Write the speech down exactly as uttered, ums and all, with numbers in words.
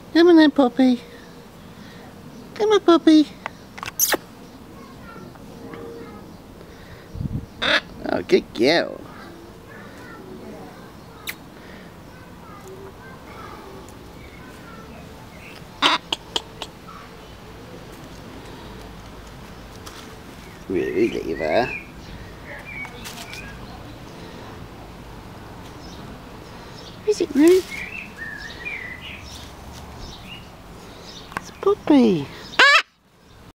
Come on then, puppy. Come on, puppy. Oh, good girl. Really, Lever? Is it Ruth? It's Puppy.